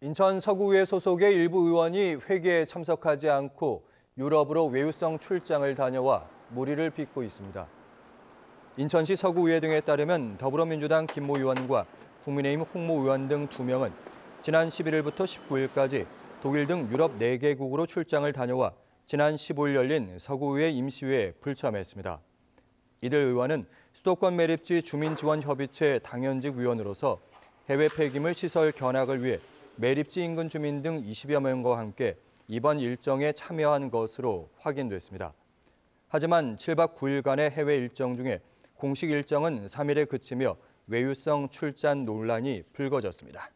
인천 서구의회 소속의 일부 의원이 회계에 참석하지 않고 유럽으로 외유성 출장을 다녀와 물의를 빚고 있습니다. 인천시 서구의회 등에 따르면 더불어민주당 김모 의원과 국민의힘 홍모 의원 등 2명은 지난 11일부터 19일까지 독일 등 유럽 4개국으로 출장을 다녀와 지난 15일 열린 서구의회 임시회에 불참했습니다. 이들 의원은 수도권 매립지 주민지원협의체 당연직 위원으로서 해외 폐기물 시설 견학을 위해 매립지 인근 주민 등 20여 명과 함께 이번 일정에 참여한 것으로 확인됐습니다. 하지만 7박 9일간의 해외 일정 중에 공식 일정은 3일에 그치며 외유성 출장 논란이 불거졌습니다.